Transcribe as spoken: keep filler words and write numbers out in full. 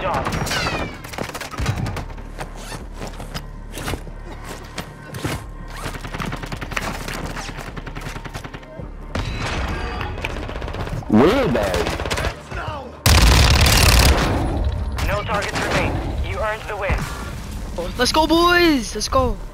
job. Wheelbarrow. No targets remain. You earned the win. Let's go, boys. Let's go.